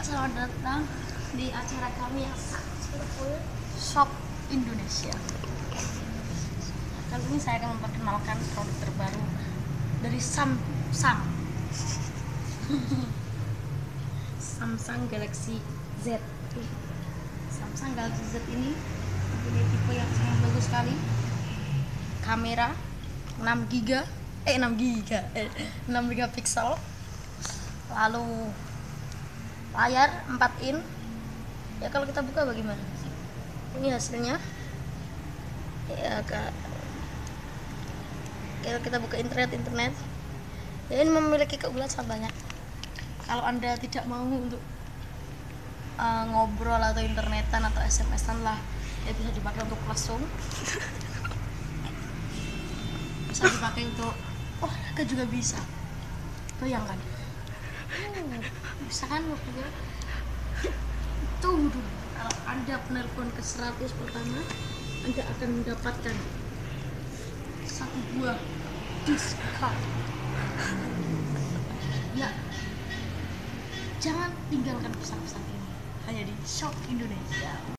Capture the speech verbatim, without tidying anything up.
selamat datang di acara kami yang sangat Shop Indonesia. Kali ini saya akan memperkenalkan produk terbaru dari Samsung. Samsung Galaxy Z. Samsung Galaxy Z ini mempunyai tipe yang sangat bagus sekali. Kamera enam giga, eh enam giga, eh, enam megapiksel. Lalu layar empat in. Ya kalau kita buka bagaimana? Ini hasilnya. Ya kak. Kalau kita buka internet internet, ya ini memiliki keunggulan sangat banyak. Kalau Anda tidak mau untuk uh, ngobrol atau internetan atau S M S-an lah, ya bisa dipakai untuk langsung. Bisa dipakai untuk olahraga juga bisa. Bayangkan. Hmm, bisa kan waktunya? Tunggu dulu. Kalau Anda penelpon ke seratus pertama, Anda akan mendapatkan satu buah diskon. Ya, jangan tinggalkan pesan-pesan ini hanya di Shop Indonesia.